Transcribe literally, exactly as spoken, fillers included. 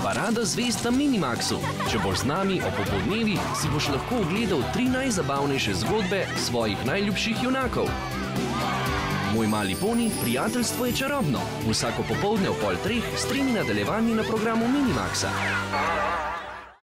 Parada zvezd na Minimaxu. Če boš z nami ob popoldnevi, si boš lahko ogledal tri najzabavnejše zgodbe svojih najljubših junakov. Moj mali poni, prijateljstvo je čarobno. Vsako popoldne ob pol treh stremi nadaljevanje na programu Minimaxa.